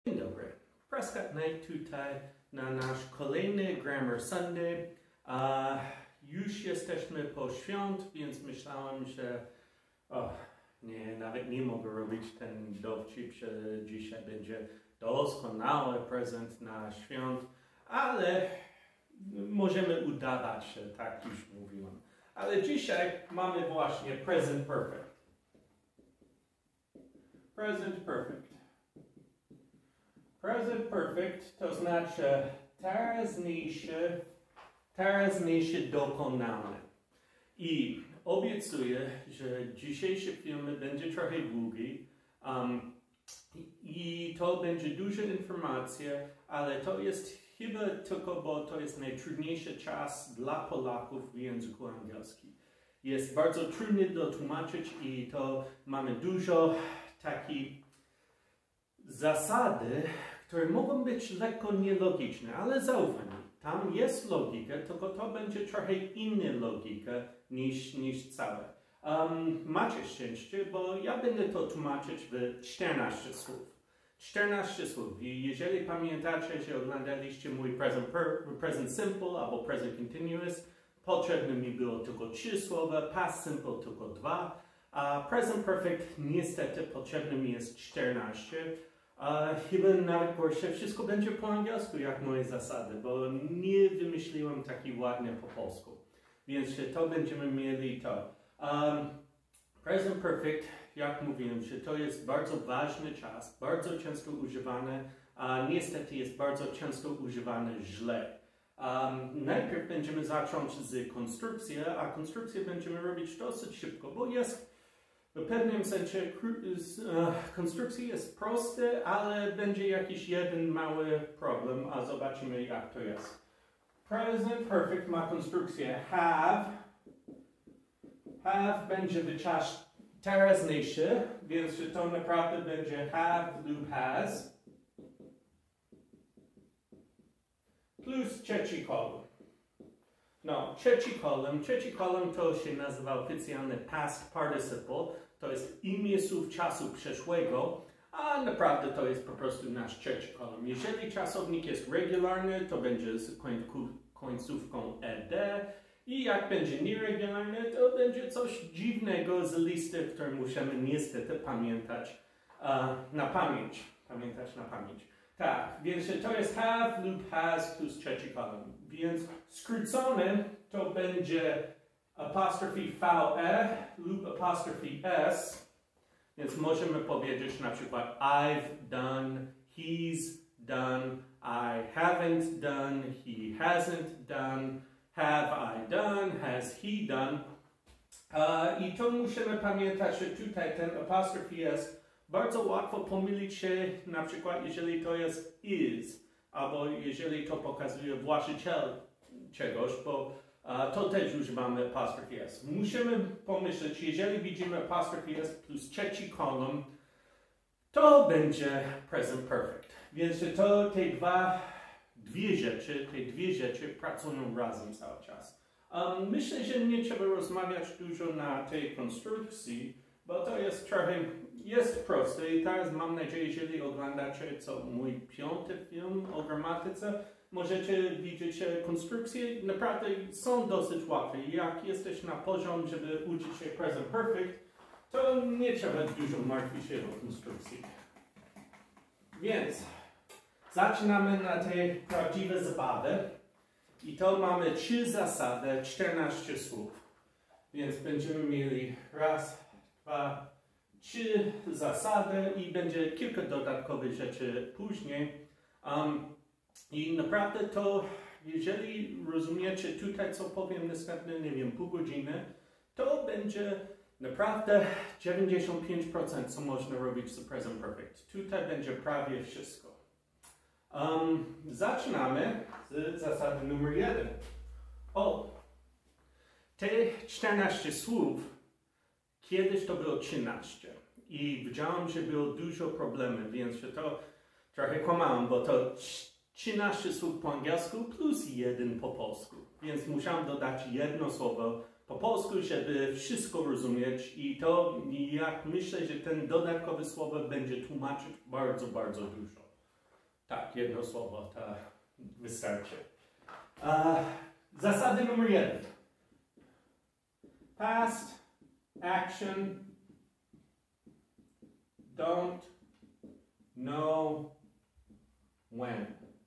Dzień dobry. Prescott Knight tutaj na nasz kolejny Grammar Sunday. Już jesteśmy po świąt, więc myślałem, że nawet nie mogę robić ten dowcip, że dzisiaj będzie doskonały prezent na świąt, ale możemy udawać, że tak już mówiłem. Ale dzisiaj mamy właśnie present perfect. Present perfect. Present perfect to znaczy teraźniejsze dokonane. I obiecuję, że dzisiejszy film będzie trochę długi i to będzie duża informacja, ale to jest chyba tylko, bo to jest najtrudniejszy czas dla Polaków w języku angielskim. Jest bardzo trudny do tłumaczyć i to mamy dużo takich zasady, które mogą być lekko nielogiczne, ale zaufaj mi, tam jest logika, tylko to będzie trochę inna logika niż całe. Macie szczęście, bo ja będę to tłumaczyć w 14 słów. 14 słów. I jeżeli pamiętacie, że oglądaliście mój present simple albo present continuous, potrzebne mi było tylko 3 słowa, past simple tylko 2, a present perfect niestety potrzebne mi jest 14. Chyba nawet gorsze, wszystko będzie po angielsku, jak moje zasady, bo nie wymyśliłem taki ładny po polsku. Więc to będziemy mieli to. Present perfect, jak mówiłem, że to jest bardzo ważny czas, bardzo często używany, a niestety jest bardzo często używany źle. Najpierw będziemy zacząć z konstrukcji, a konstrukcję będziemy robić dosyć szybko, bo jest w pewnym sensie konstrukcja jest prosta, ale będzie jakiś jeden mały problem, a zobaczymy jak to jest. Present perfect ma konstrukcję have. Have będzie w czas teraźniejszy, więc to naprawdę będzie have lub has. Plus trzeci kolumn. No, trzeci kolumn to się nazywa oficjalnie past participle, to jest imię słów czasu przeszłego, a naprawdę to jest po prostu nasz trzeci kolumn. Jeżeli czasownik jest regularny, to będzie z końcówką ed, i jak będzie nieregularny, to będzie coś dziwnego z listy, które musimy niestety pamiętać na pamięć. Tak, więc to jest have lub has plus trzeci kolumn. Więc skrócony to będzie apostrophe VE lub apostrophe S. Więc możemy powiedzieć na przykład I've done, he's done, I haven't done, he hasn't done, have I done, has he done. I to musimy pamiętać, że tutaj ten apostrophe S bardzo łatwo pomylić się, na przykład jeżeli to jest is, albo jeżeli to pokazuje właściciel czegoś, bo to też używamy apostrophe S. Musimy pomyśleć, jeżeli widzimy apostrophe S plus trzeci kolumn, to będzie present perfect. Więc to te dwie rzeczy pracują razem cały czas. Myślę, że nie trzeba rozmawiać dużo na tej konstrukcji, bo to jest trochę proste i teraz mam nadzieję, jeżeli oglądacie mój 5. film o gramatyce, możecie widzieć, że konstrukcje naprawdę są dosyć łatwe. Jak jesteś na poziom, żeby uczyć się present perfect, to nie trzeba dużo martwić się o konstrukcji. Więc zaczynamy na te prawdziwe zabawy. I to mamy 3 zasady, 14 słów. Więc będziemy mieli 1, 2, 3 zasady i będzie kilka dodatkowych rzeczy później. I naprawdę to, jeżeli rozumiecie tutaj, co powiem następne, nie wiem, pół godziny, to będzie naprawdę 95%, co można robić z present perfect. Tutaj będzie prawie wszystko. Zaczynamy z zasady numer 1. Te 14 słów, kiedyś to było 13. I widziałem, że było dużo problemów, więc to trochę kłamałem, bo to 13 słów po angielsku plus 1 po polsku. Więc musiałem dodać jedno słowo po polsku, żeby wszystko rozumieć i to, jak myślę, że ten dodatkowe słowo będzie tłumaczyć bardzo, bardzo dużo. Tak, jedno słowo to wystarczy. Zasady numer 1. Past action don't know when.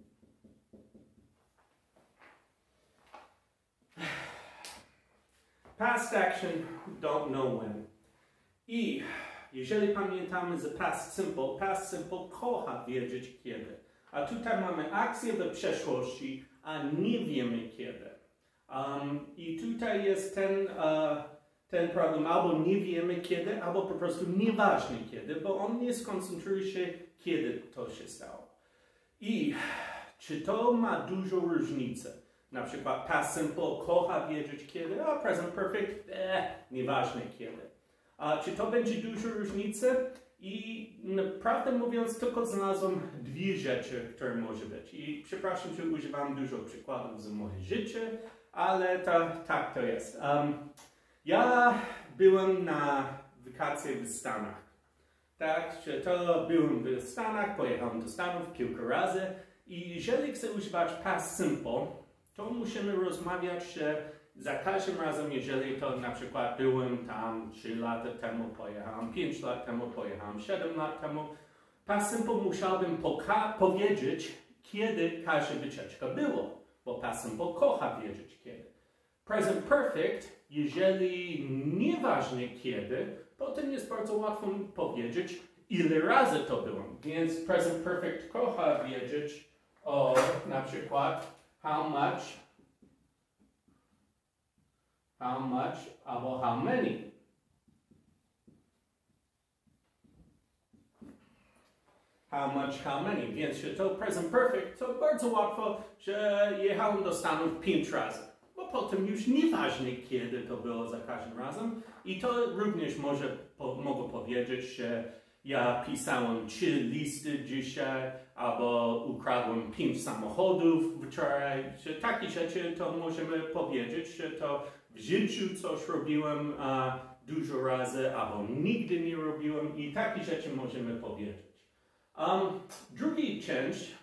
Past action don't know when. I jeżeli pamiętamy z past simple kocha wiedzieć kiedy. A tutaj mamy akcję w przeszłości, a nie wiemy kiedy. I tutaj jest ten problem, albo nie wiemy kiedy, albo po prostu nieważne kiedy, bo on nie skoncentruje się, kiedy to się stało. I czy to ma dużo różnicy? Na przykład past simple kocha wiedzieć kiedy, a present perfect nieważne kiedy. Czy to będzie dużo różnicy? I prawdę mówiąc, tylko znalazłem 2 rzeczy, które może być. I przepraszam, że używam dużo przykładów z mojego życia, ale tak to jest. Ja byłem na wakacje w Stanach. Tak, że to byłem w Stanach, pojechałem do Stanów kilka razy. I jeżeli chcę używać past simple, to musimy rozmawiać, że za każdym razem, jeżeli to na przykład byłem tam 3 lata temu, pojechałem 5 lat temu, pojechałem 7 lat temu, past simple musiałbym powiedzieć, kiedy każda wycieczka było, bo past simple kocha wiedzieć kiedy. Present perfect, jeżeli nieważne kiedy, potem jest bardzo łatwo powiedzieć, ile razy to było. Więc present perfect kocha wiedzieć o na przykład how much albo how many. How much, how many. Więc to present perfect to bardzo łatwo, że jechałem do Stanów 5 razy. Bo potem już nieważne kiedy to było za każdym razem. I to również mogę powiedzieć, że ja pisałem 3 listy dzisiaj, albo ukradłem 5 samochodów wczoraj. Że takie rzeczy to możemy powiedzieć, że to w życiu coś robiłem dużo razy, albo nigdy nie robiłem i takie rzeczy możemy powiedzieć. Drugi część,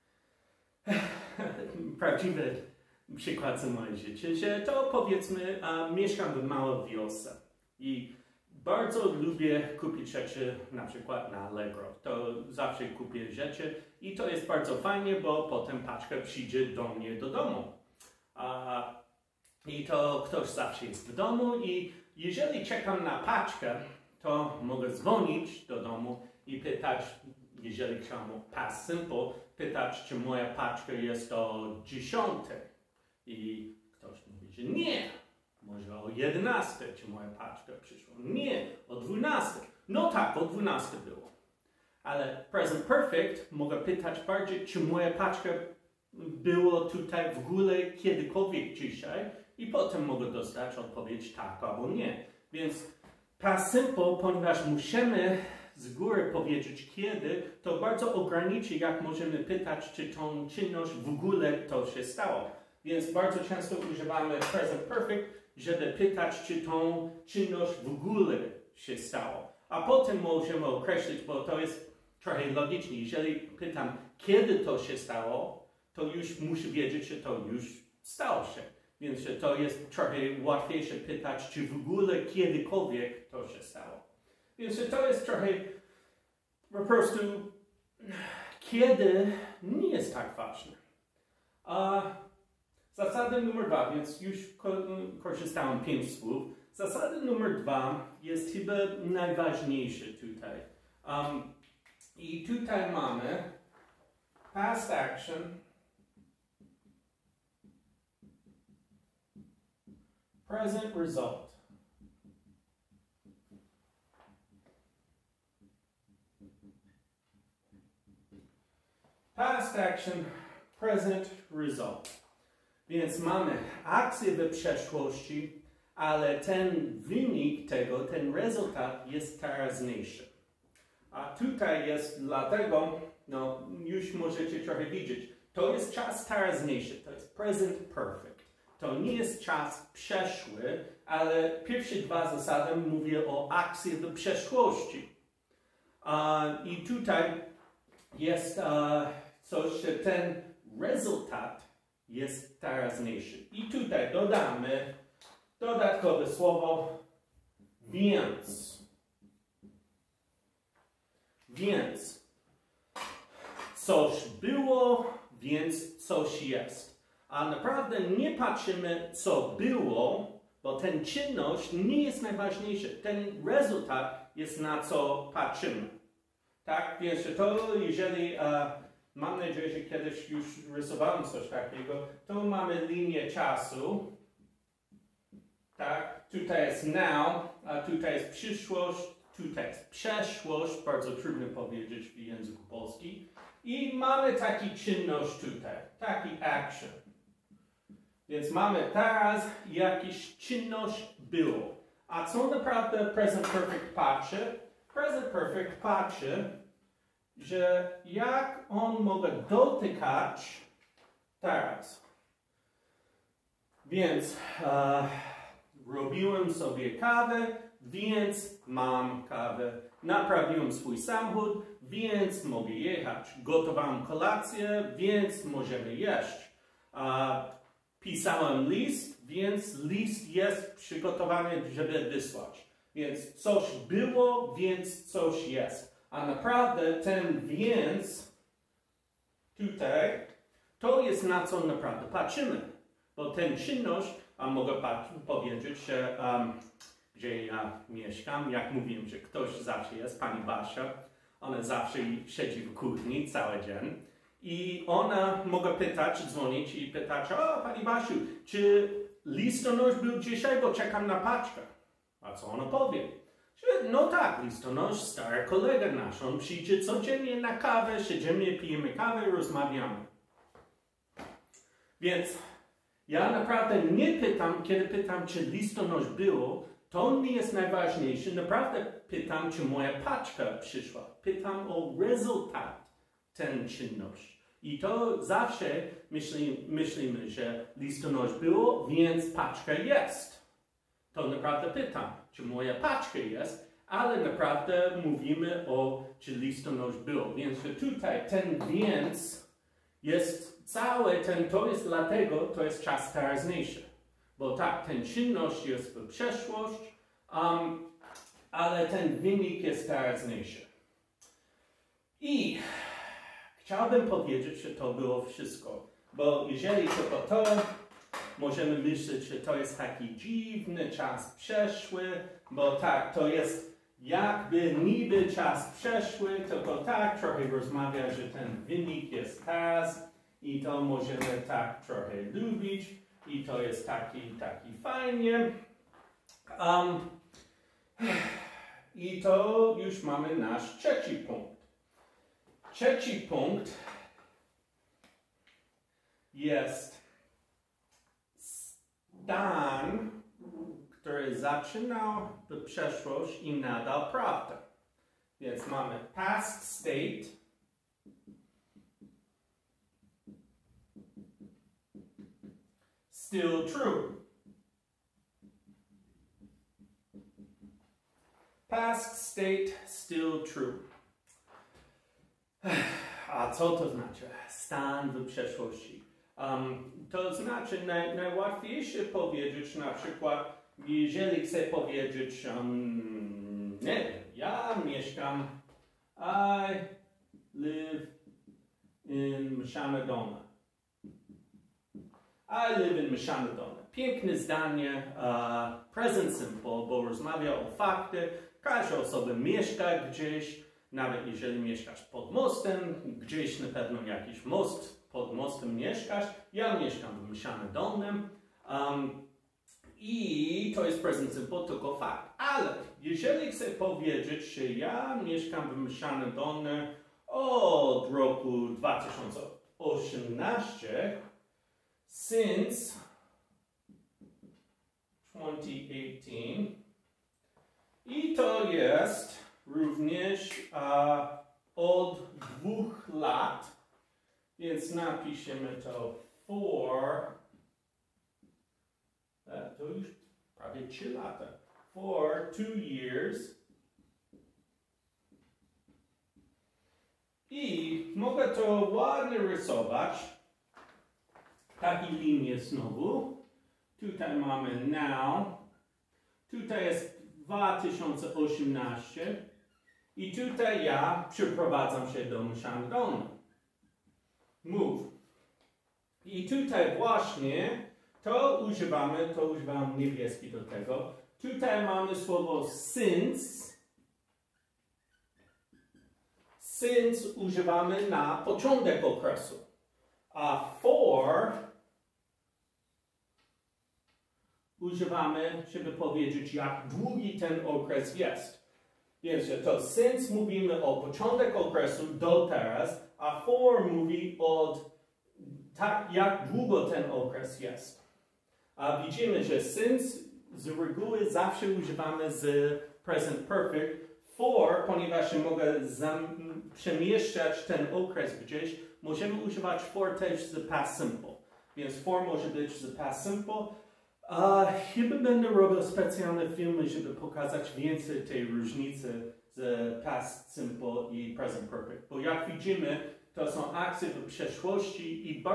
prawdziwy przykład z mojego życia, że to powiedzmy mieszkam w małej wiosce i bardzo lubię kupić rzeczy na przykład na Allegro. To zawsze kupię rzeczy i to jest bardzo fajnie, bo potem paczka przyjdzie do mnie do domu. I to ktoś zawsze jest w domu i jeżeli czekam na paczkę, to mogę dzwonić do domu i pytać, jeżeli chciałem past simple, pytać, czy moja paczka jest o 10. I ktoś mówi, że nie. Może o 11, czy moja paczka przyszła. Nie, o 12. No tak, o 12 było. Ale present perfect mogę pytać bardziej, czy moja paczka było tutaj w ogóle kiedykolwiek dzisiaj i potem mogę dostać odpowiedź tak albo nie. Więc past simple, ponieważ musimy z góry powiedzieć kiedy, to bardzo ograniczy, jak możemy pytać, czy tą czynność w ogóle to się stało. Więc bardzo często używamy present perfect, żeby pytać, czy tą czynność w ogóle się stało. A potem możemy określić, bo to jest trochę logiczne. Jeżeli pytam, kiedy to się stało, to już muszę wiedzieć, że to już stało się. Więc to jest trochę łatwiejsze pytać, czy w ogóle kiedykolwiek to się stało. Więc to jest trochę po prostu kiedy nie jest tak ważne. Zasada numer 2, więc już korzystałem 5 słów. Zasada numer 2 jest chyba najważniejsza tutaj. I tutaj mamy past action, present result. Past action, present result. Więc mamy akcję w przeszłości, ale ten wynik tego, ten rezultat jest teraźniejszy. A tutaj jest dlatego, no już możecie trochę widzieć, to jest czas teraźniejszy, to jest present perfect. To nie jest czas przeszły, ale pierwsze 2 zasady mówię o akcji w przeszłości. I tutaj jest coś, że ten rezultat jest teraźniejszy. I tutaj dodamy dodatkowe słowo więc. Więc coś było, więc coś jest. A naprawdę nie patrzymy, co było, bo ten czynność nie jest najważniejsza. Ten rezultat jest, na co patrzymy. Tak, więc to jeżeli, mam nadzieję, że kiedyś już rysowałem coś takiego, to mamy linię czasu. Tak, tutaj jest now, a tutaj jest przyszłość, tutaj jest przeszłość, bardzo trudno powiedzieć w języku polskim. I mamy taki czynność tutaj, taki action. Więc mamy teraz jakiś czynność było. A co naprawdę present perfect patrzy? Present perfect patrzy, że jak on może dotykać teraz. Więc robiłem sobie kawę, więc mam kawę. Naprawiłem swój samochód, więc mogę jechać. Gotowałem kolację, więc możemy jeść. Pisałem list, więc list jest przygotowany, żeby wysłać. Więc coś było, więc coś jest. A naprawdę ten więc tutaj, to jest na co naprawdę patrzymy. Bo ten czynność, a mogę powiedzieć, że gdzie ja mieszkam, jak mówiłem, że ktoś zawsze jest, pani Basia, ona zawsze siedzi w kuchni cały dzień. I ona mogę pytać, dzwonić i pytać, o pani Basiu, czy listonosz był dzisiaj, bo czekam na paczkę. A co ona powie? Że, no tak, listonosz, stary kolega nasz, on przyjdzie codziennie na kawę, siedzimy, pijemy kawę i rozmawiamy. Więc ja naprawdę nie pytam, kiedy pytam, czy listonosz było, to nie jest najważniejsze. Naprawdę pytam, czy moja paczka przyszła. Pytam o rezultat ten czynność. I to zawsze myślimy, że listonosz było, więc paczka jest. To naprawdę pytam, czy moja paczka jest, ale naprawdę mówimy o, czy listonosz było. Więc tutaj ten więc jest cały ten, to jest dlatego, to jest czas teraźniejszy. Bo tak, ten czynność jest w przeszłość, ale ten wynik jest teraźniejszy. I chciałbym powiedzieć, że to było wszystko. Bo jeżeli tylko to, możemy myśleć, że to jest taki dziwny czas przeszły, bo tak, to jest jakby niby czas przeszły, tylko tak trochę rozmawia, że ten wynik jest teraz i to możemy tak trochę lubić i to jest taki fajnie. I to już mamy nasz trzeci punkt. Trzeci punkt jest stan, który zaczynał w przeszłość i nadal prawda. Więc mamy past state, still true. Past state, still true. A co to znaczy? Stan w przeszłości. To znaczy najłatwiejsze powiedzieć na przykład, jeżeli chcę powiedzieć, nie wiem, ja mieszkam, I live in Mashanadona. I live in Mashanadona. Piękne zdanie, present simple, bo rozmawia o fakty. Każda osoba mieszka gdzieś, nawet jeżeli mieszkasz pod mostem, gdzieś na pewno jakiś most, pod mostem mieszkasz. Ja mieszkam w Mashanadonnym i to jest present simple, tylko fakt. Ale jeżeli chcę powiedzieć, że ja mieszkam w Mashanadonnym od roku 2018, since 2018, i to jest również od 2 lat, więc napiszemy to to już prawie 3 lata, for 2 years, I mogę to ładnie rysować. Takie linie znowu. Tutaj mamy now. Tutaj jest 2018. I tutaj ja przeprowadzam się do mieszania dolne. Move. I tutaj właśnie to używam niebieski do tego. Tutaj mamy słowo since. Since używamy na początek okresu. A for używamy, żeby powiedzieć, jak długi ten okres jest. Więc to since mówimy o początek okresu do teraz, a for mówi od tak, jak długo ten okres jest. A widzimy, że since z reguły zawsze używamy z present perfect. For, ponieważ mogę przemieszczać ten okres gdzieś, możemy używać for też z past simple. Więc for może być z past simple. Chyba będę robił specjalne filmy, żeby pokazać więcej tej różnicy z past simple i present perfect. Bo jak widzimy, to są akcje w przeszłości i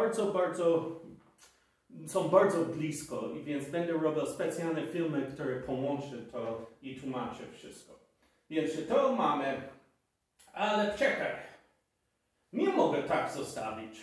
są bardzo blisko. I więc będę robił specjalne filmy, które połączą to i tłumaczę wszystko. Więc to mamy, ale czekaj, nie mogę tak zostawić,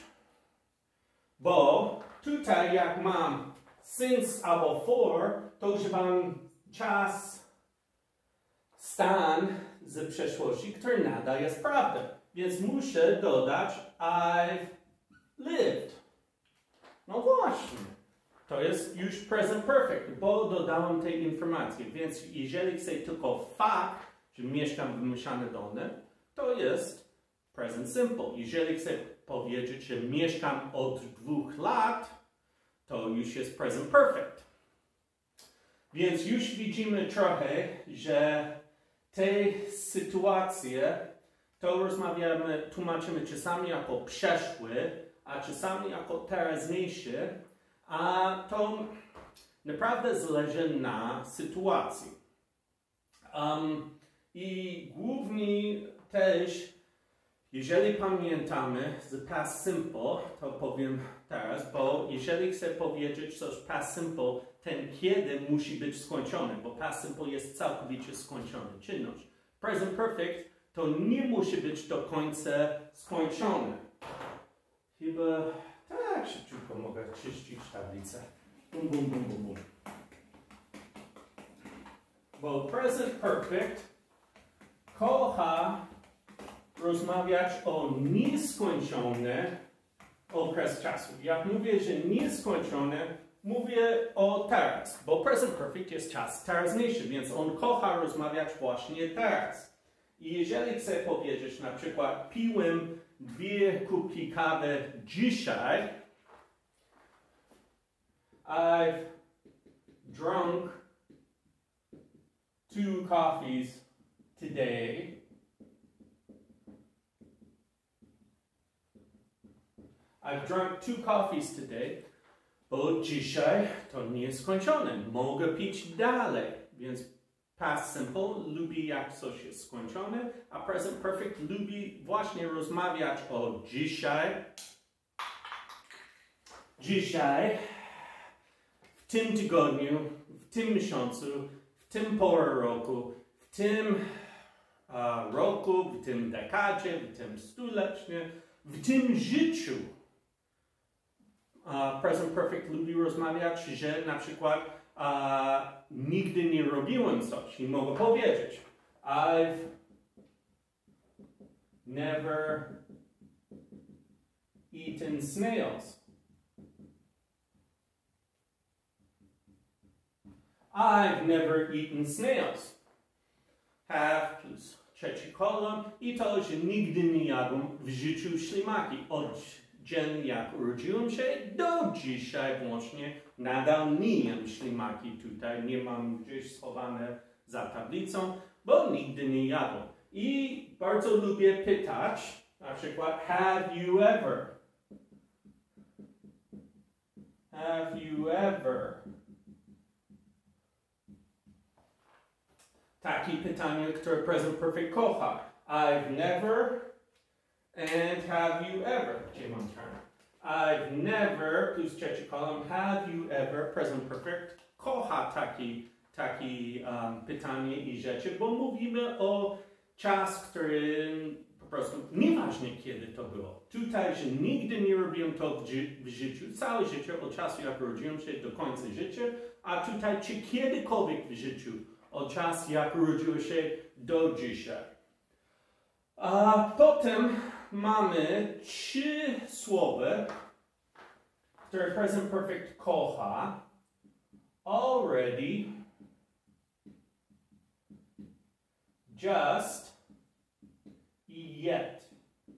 bo tutaj jak mam since albo for, to używam czas, stan z przeszłości, który nadal jest prawdą. Więc muszę dodać I've lived. No właśnie. To jest już present perfect, bo dodałem tej informacji. Więc jeżeli chcę tylko fakt, że mieszkam w mieszane dolne, to jest present simple. Jeżeli chcę powiedzieć, że mieszkam od 2 lat, to już jest present perfect. Więc już widzimy trochę, że te sytuacje, to tłumaczymy czasami jako przeszły, a czasami jako teraźniejsze, a to naprawdę zależy na sytuacji. I głównie też, jeżeli pamiętamy z past simple, to powiem teraz, bo jeżeli chcę powiedzieć coś past simple, ten kiedy musi być skończony, bo past simple jest całkowicie skończony czynność. Present perfect to nie musi być do końca skończone. Chyba tak szybciutko mogę czyścić tablicę. Bum, bum, bum, bum, bum. Bo present perfect kocha rozmawiać o nieskończony okres czasu. Jak mówię, że nieskończony, mówię o teraz, bo present perfect jest czas teraźniejszy, więc on kocha rozmawiać właśnie teraz. I jeżeli chcę powiedzieć na przykład piłem 2 kubki kawy dzisiaj, I've drunk 2 coffees today. I've drunk 2 coffees today, bo dzisiaj to nieskończone. Mogę pić dalej. Więc past simple lubi jak coś jest skończone, a present perfect lubi właśnie rozmawiać o dzisiaj. Dzisiaj, w tym tygodniu, w tym miesiącu, w tym porze roku, w tym roku, w tym dekadzie, w tym stuleciu, w tym życiu. Present perfect lubi rozmawiać, że na przykład nigdy nie robiłem coś i mogę powiedzieć I've never eaten snails. I've never eaten snails. Have plus trzeci kolon i to, że nigdy nie jadłem w życiu ślimaki. Od dzień jak urodziłem się do dzisiaj włącznie nadal nie jem ślimaki tutaj. Nie mam gdzieś schowane za tablicą, bo nigdy nie jadłem. I bardzo lubię pytać, na przykład have you ever? Have you ever? Takie pytanie, które present perfect kocha. I've never And have you ever? Gdzie mam turn? I've never, plus trzeci kolumn, have you ever, present perfect, kocha taki pytanie i rzeczy, bo mówimy o czas, który po prostu, nieważne kiedy to było. Tutaj, że nigdy nie robiłem to w życiu, całe życie, od czasu jak urodziłem się do końca życia, a tutaj, czy kiedykolwiek w życiu, od czasu jak urodziłem się do dzisiaj. A potem mamy 3 słowa, które present perfect kocha. Already, just i yet.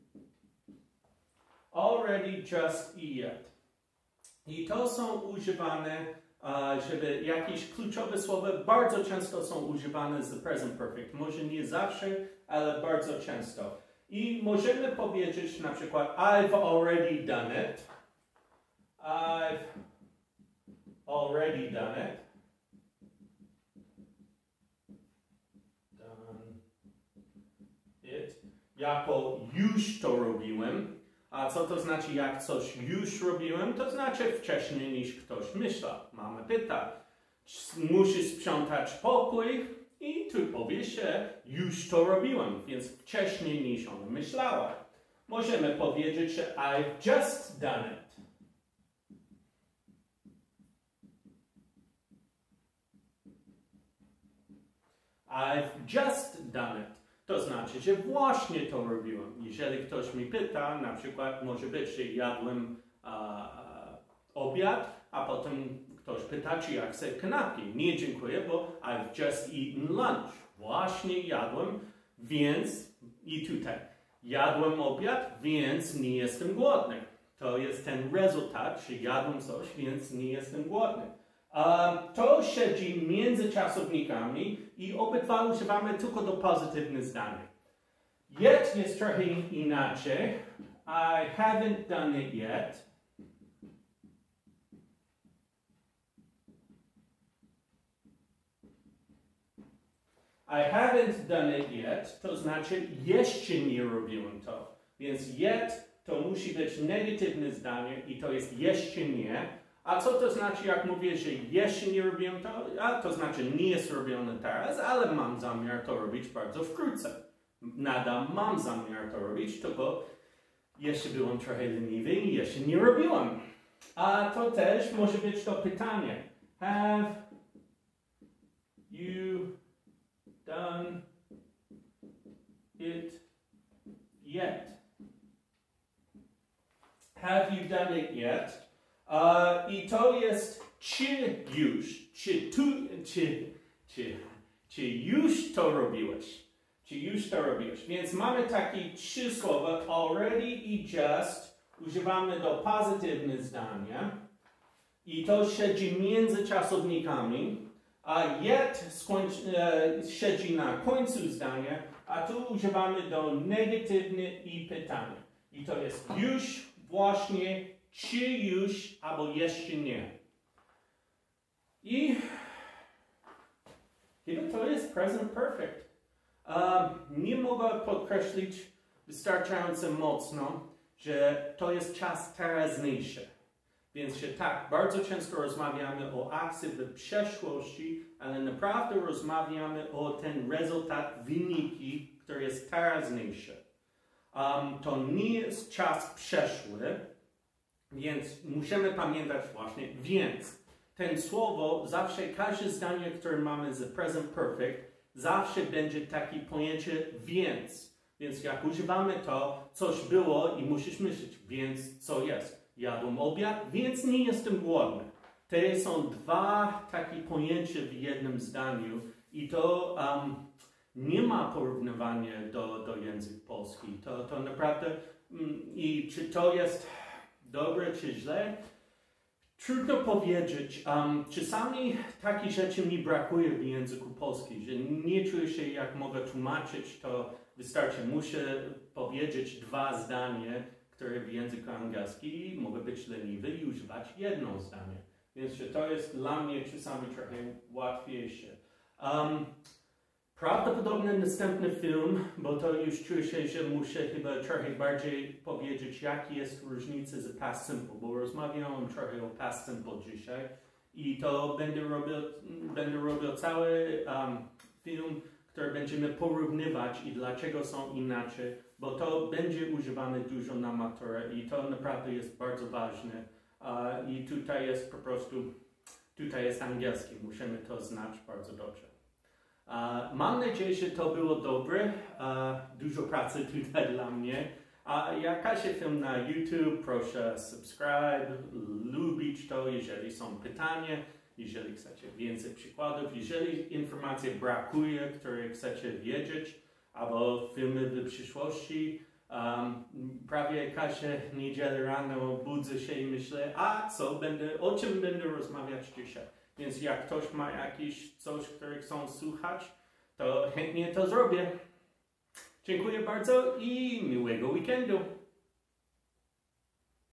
Already, just i yet. I to są używane, żeby jakieś kluczowe słowa bardzo często są używane z present perfect. Może nie zawsze, ale bardzo często. I możemy powiedzieć na przykład I've already done it. I've already done it. Done it. Jako już to robiłem. A co to znaczy, jak coś już robiłem? To znaczy wcześniej niż ktoś myślał. Mama pyta, musisz sprzątać pokój? I tu powie się, już to robiłem, więc wcześniej niż ona myślała. Możemy powiedzieć, że I've just done it. I've just done it. To znaczy, że właśnie to robiłem. Jeżeli ktoś mi pyta, na przykład może być, że jadłem obiad, a potem ktoś pyta, czy ja chcę kanapki. Nie, dziękuję, bo I've just eaten lunch. Właśnie jadłem, więc i tutaj. Jadłem obiad, więc nie jestem głodny. To jest ten rezultat, że jadłem coś, więc nie jestem głodny. To siedzi między czasownikami i obydwa używamy tylko do pozytywnych zdań. Yet jest trochę inaczej. I haven't done it yet. I haven't done it yet, to znaczy jeszcze nie robiłem to. Więc yet to musi być negatywne zdanie i to jest jeszcze nie. A co to znaczy, jak mówię, że jeszcze nie robiłem to? A to znaczy nie jest robione teraz, ale mam zamiar to robić bardzo wkrótce. Nadal mam zamiar to robić, tylko jeszcze byłem trochę leniwy i jeszcze nie robiłem. A to też może być to pytanie. Have you done it yet? Have you done it yet? I to jest czy już, czy już to robiłeś, czy już to robiłeś. Więc mamy takie 3 słowa, already i just, używamy do pozytywnych zdania i to siedzi między czasownikami, a yet siedzi na końcu zdania, a tu używamy do negatywnych i pytania. I to jest już, właśnie, czy już, albo jeszcze nie. I chyba to jest present perfect. Nie mogę podkreślić wystarczająco mocno, że to jest czas teraźniejszy. Więc że tak, bardzo często rozmawiamy o akcji w przeszłości, ale naprawdę rozmawiamy o ten rezultat, wyniki, który jest teraźniejszy. To nie jest czas przeszły, więc musimy pamiętać właśnie, więc ten słowo, zawsze każde zdanie, które mamy z present perfect, zawsze będzie takie pojęcie więc. Więc jak używamy to, coś było i musisz myśleć, więc co jest? Jadłem obiad, więc nie jestem głodny. Te są 2 takie pojęcia w jednym zdaniu i to nie ma porównywania do języka polski. To naprawdę, i czy to jest dobre czy źle? Trudno powiedzieć. Czasami takich rzeczy mi brakuje w języku polskim, że nie czuję się, jak mogę tłumaczyć, to wystarczy. Muszę powiedzieć 2 zdania, które w języku angielskim mogą być leniwe i używać jedno zdanie. Więc to jest dla mnie czasami trochę łatwiejsze. Prawdopodobnie następny film, bo to już czuję się, że muszę chyba trochę bardziej powiedzieć, jaki jest różnica z Past Simple, bo rozmawiałem trochę o Past Simple dzisiaj i to będę robił cały film, który będziemy porównywać i dlaczego są inaczej, bo to będzie używane dużo na maturę i to naprawdę jest bardzo ważne. I tutaj jest po prostu, tutaj jest angielski, musimy to znać bardzo dobrze. Mam nadzieję, że to było dobre, dużo pracy tutaj dla mnie. Jak się film na YouTube, proszę subscribe, lubić to, jeżeli są pytania, jeżeli chcecie więcej przykładów, jeżeli informacji brakuje, które chcecie wiedzieć, albo filmy w przyszłości. Prawie każdą niedzielę rano budzę się i myślę, o czym będę rozmawiać dzisiaj. Więc jak ktoś ma jakieś coś, które chcą słuchać, to chętnie to zrobię. Dziękuję bardzo i miłego weekendu.